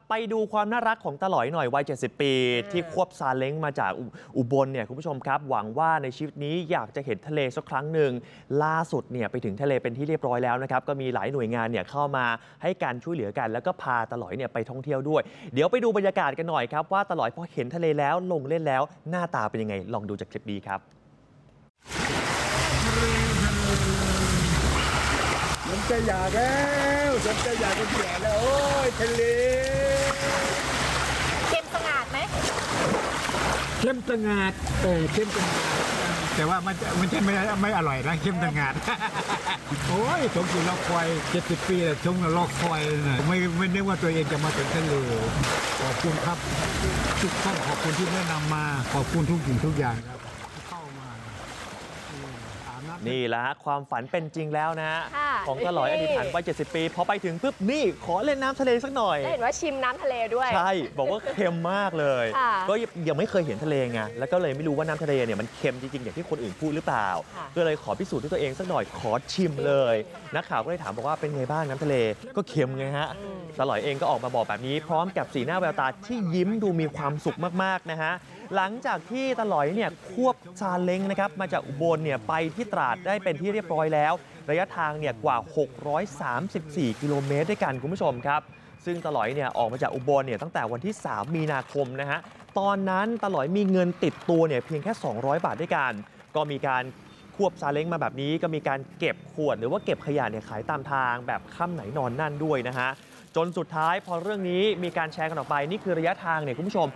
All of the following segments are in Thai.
ไปดูความน่ารักของตาหลอยหน่อยวัย70 ปีที่ควบซาเล้งมาจากอุบลเนี่ยคุณผู้ชมครับหวังว่าในชีวิตนี้อยากจะเห็นทะเลสักครั้งหนึ่งล่าสุดเนี่ยไปถึงทะเลเป็นที่เรียบร้อยแล้วนะครับก็มีหลายหน่วยงานเนี่ยเข้ามาให้การช่วยเหลือกันแล้วก็พาตาหลอยเนี่ยไปท่องเที่ยวด้วยเดี๋ยวไปดูบรรยากาศกันหน่อยครับว่าตาหลอยพอเห็นทะเลแล้วลงเล่นแล้วหน้าตาเป็นยังไงลองดูจากคลิปนี้ครับฉันจะอยากแล้วฉันจะอยากจะเสียแล้วโอ้ยทะเลเข้มสงัดไหมเข้มสงัดเข้มสงัดแต่ว่ามันจะไม่อร่อยนะเข้มสงัดโอ้ยชมอยู่รอคอย70 ปีแล้วชมรอคอยนะไม่นึกว่าตัวเองจะมาถึงทะเลขอบคุณครับทุกท่านขอบคุณที่แนะนำมาขอบคุณทุกสิ่งทุกอย่างครับเข้ามานี่แหละความฝันเป็นจริงแล้วนะของตาหลอยอดีตฐานวัย70 ปีพอไปถึงปุ๊บนี่ขอเล่นน้ำทะเลสักหน่อยเห็นว่าชิมน้ำทะเลด้วยใช่บอกว่าเค็มมากเลยก็ยังไม่เคยเห็นทะเลไงแล้วก็เลยไม่รู้ว่าน้ำทะเลเนี่ยมันเค็มจริงๆอย่างที่คนอื่นพูดหรือเปล่าก็เลยขอพิสูจน์ด้วยตัวเองสักหน่อยขอชิมเลยนักข่าวก็เลยถามบอกว่าเป็นไงบ้างน้ำทะเลก็เค็มไงฮะตาหลอยเองก็ออกมาบอกแบบนี้พร้อมกับสีหน้าแววตาที่ยิ้มดูมีความสุขมากๆนะฮะหลังจากที่ตาหลอยเนี่ยควบซาเล้งนะครับมาจากอุบลเนี่ยไปที่ตราดได้เป็นที่เรียบร้อยแล้วระยะทางเนี่ยกว่า634 กิโลเมตรด้วยกันคุณผู้ชมครับซึ่งตาหลอยเนี่ยออกมาจากอุบลเนี่ยตั้งแต่วันที่3 มีนาคมนะฮะตอนนั้นตาหลอยมีเงินติดตัวเนี่ยเพียงแค่200 บาทด้วยกันก็มีการควบซาเล้งมาแบบนี้ก็มีการเก็บขวดหรือว่าเก็บขยะเนี่ยขายตามทางแบบค่ำไหนนอนนั่นด้วยนะฮะจนสุดท้ายพอเรื่องนี้มีการแชร์กันออกไปนี่คือระยะทางเนี่ยคุณผู้ชม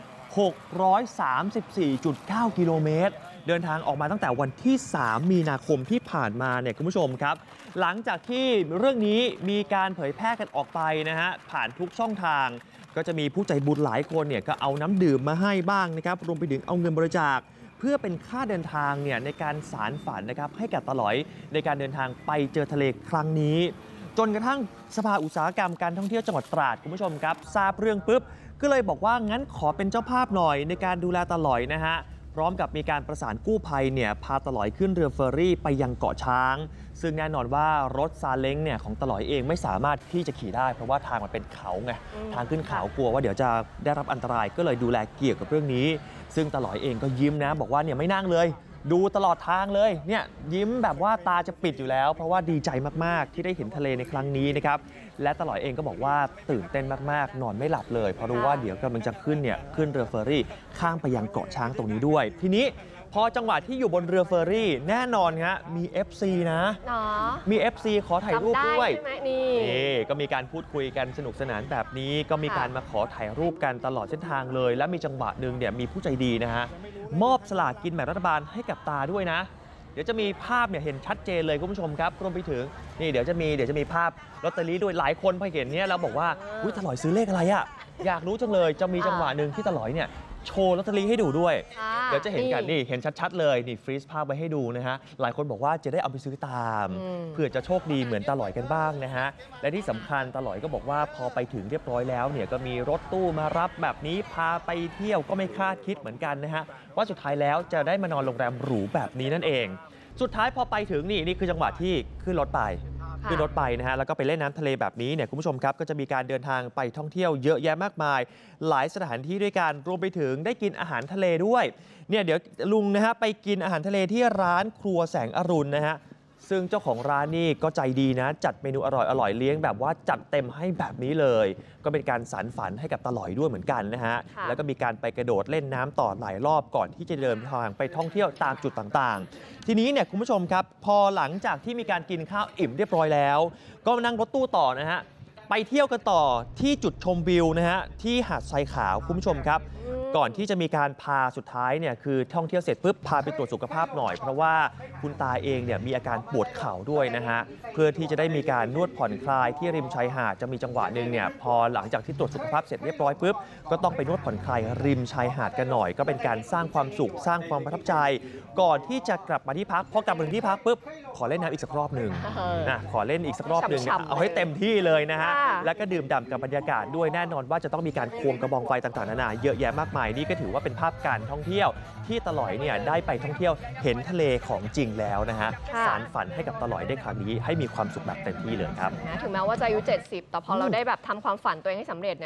634.9 กิโลเมตรเดินทางออกมาตั้งแต่วันที่ 3 มีนาคมที่ผ่านมาเนี่ยคุณผู้ชมครับหลังจากที่เรื่องนี้มีการเผยแพร่กันออกไปนะฮะผ่านทุกช่องทางก็จะมีผู้ใจบุญหลายคนเนี่ยก็เอาน้ำดื่มมาให้บ้างนะครับรวมไปถึงเอาเงินบริจาคเพื่อเป็นค่าเดินทางเนี่ยในการสารฝันนะครับให้กับตาหลอยในการเดินทางไปเจอทะเลครั้งนี้จนกระทั่งสภาอุตสาหกรรมการท่องเที่ยวจังหวัดตราดคุณผู้ชมครับทราบเรื่องปุ๊บก็เลยบอกว่างั้นขอเป็นเจ้าภาพหน่อยในการดูแลตาหลอยนะฮะพร้อมกับมีการประสานกู้ภัยเนี่ยพาตาหลอยขึ้นเรือเฟอร์รี่ไปยังเกาะช้างซึ่งแน่นอนว่ารถซาเล้งเนี่ยของตาหลอยเองไม่สามารถที่จะขี่ได้เพราะว่าทางมันเป็นเขาไงทางขึ้นเขากลัวว่าเดี๋ยวจะได้รับอันตรายก็เลยดูแลเกี่ยวกับเรื่องนี้ซึ่งตาหลอยเองก็ยิ้มนะบอกว่าเนี่ยไม่นั่งเลยดูตลอดทางเลยเนี่ยยิ้มแบบว่าตาจะปิดอยู่แล้วเพราะว่าดีใจมากๆที่ได้เห็นทะเลในครั้งนี้นะครับและตาหลอยเองก็บอกว่าตื่นเต้นมากๆนอนไม่หลับเลยเพราะรู้ว่าเดี๋ยวกำลังจะขึ้นเรือเฟอร์รี่ข้ามไปยังเกาะช้างตรงนี้ด้วยทีนี้พอจังหวะที่อยู่บนเรือเฟอร์รี่แน่นอนฮะมี FC นะมี FC ขอถ่ายรูปด้วยนี่ก็มีการพูดคุยกันสนุกสนานแบบนี้ก็มีการมาขอถ่ายรูปกันตลอดเส้นทางเลยและมีจังหวะหนึ่งเนี่ยมีผู้ใจดีนะฮะมอบสลากกินแบ่งรัฐบาลให้กับตาด้วยนะเดี๋ยวจะมีภาพเนี่ยเห็นชัดเจนเลยคุณผู้ชมครับรวมไปถึงนี่เดี๋ยวจะมีภาพลอตเตอรี่ด้วยหลายคนพอเห็นเนี่ยแล้วบอกว่าอุ๊ยตาหลอยซื้อเลขอะไรอะอยากรู้จังเลยจะมีจังหวะหนึ่งที่ตาหลอยเนี่ยโชว์ลอตเตอรี่ให้ดูด้วยเดี๋ยวจะเห็นกันนี่เห็นชัดๆเลยนี่ฟรีซภาพไว้ให้ดูนะฮะหลายคนบอกว่าจะได้เอาไปซื้อตามเพื่อจะโชคดีเหมือนตาหลอยกันบ้างนะฮะและที่สำคัญตาหลอยก็บอกว่าพอไปถึงเรียบร้อยแล้วเนี่ยก็มีรถตู้มารับแบบนี้พาไปเที่ยวก็ไม่คาดคิดเหมือนกันนะฮะว่าสุดท้ายแล้วจะได้มานอนโรงแรมหรูแบบนี้นั่นเองสุดท้ายพอไปถึงนี่คือจังหวะที่ขึ้นรถไปนะฮะแล้วก็ไปเล่นน้ำทะเลแบบนี้เนี่ยคุณผู้ชมครับก็จะมีการเดินทางไปท่องเที่ยวเยอะแยะมากมายหลายสถานที่ด้วยกันรวมไปถึงได้กินอาหารทะเลด้วยเนี่ยเดี๋ยวลุงนะฮะไปกินอาหารทะเลที่ร้านครัวแสงอรุณนะฮะซึ่งเจ้าของร้านนี่ก็ใจดีนะจัดเมนูอร่อยเลี้ยงแบบว่าจัดเต็มให้แบบนี้เลยก็เป็นการสานฝันให้กับตาหลอยด้วยเหมือนกันนะฮะแล้วก็มีการไปกระโดดเล่นน้ำต่อหลายรอบก่อนที่จะเดินทางไปท่องเที่ยวตามจุดต่างๆทีนี้เนี่ยคุณผู้ชมครับพอหลังจากที่มีการกินข้าวอิ่มเรียบร้อยแล้วก็นั่งรถตู้ต่อนะฮะไปเที่ยวกันต่อที่จุดชมวิวนะฮะที่หาดทรายขาวคุณผู้ชมครับก่อนที่จะมีการพาสุดท้ายเนี่ยคือท่องเที่ยวเสร็จปุ๊บพาไปตรวจสุขภาพหน่อยเพราะว่าคุณตาเองเนี่ยมีอาการปวดเข่าด้วยนะฮะเพื่อที่จะได้มีการนวดผ่อนคลายที่ริมชายหาดจะมีจังหวะหนึ่งเนี่ยพอหลังจากที่ตรวจสุขภาพเสร็จเรียบร้อยปุ๊บก็ต้องไปนวดผ่อนคลายริมชายหาดกันหน่อยก็เป็นการสร้างความสุขสร้างความประทับใจก่อนที่จะกลับมาที่พักพอกลับมาถึงที่พักปุ๊บขอเล่นน้ำอีกสักรอบหนึ่งนะขอเล่นอีกสักรอบหนึ่งเอาให้เต็มที่เลยนะฮะแล้วก็ดื่มด่ำกับบรรยากาศด้วยแน่นอนว่าจะต้องมีการควงกระบองไฟต่างๆนานาเยอะแยะมากมายนี่ก็ถือว่าเป็นภาพการท่องเที่ยวที่ตาหลอยเนี่ยได้ไปท่องเที่ยวเห็นทะเลของจริงแล้วนะฮะสารฝันให้กับตาหลอยได้ครั้งนี้ให้มีความสุขแบบเต็มที่เลยครับถึงแม้ว่าจะอายุ70แต่พอเราได้แบบทำความฝันตัวเองให้สำเร็จเนี่ย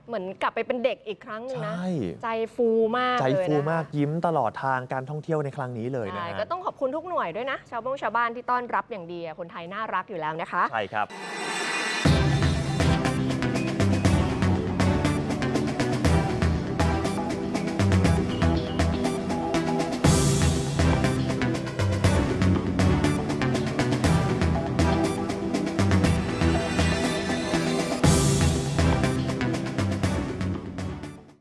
เหมือนกลับไปเป็นเด็กอีกครั้งหนึงนะใช่ใจฟูมากใจเลยฟูนะคะมากยิ้มตลอดทางการท่องเที่ยวในครั้งนี้เลยนะใช่ฮะก็ต้องขอบคุณทุกหน่วยด้วยนะ ชาวบ้านที่ต้อนรับอย่างดีอะคนไทยน่ารักอยู่แล้วนะคะใช่ครับ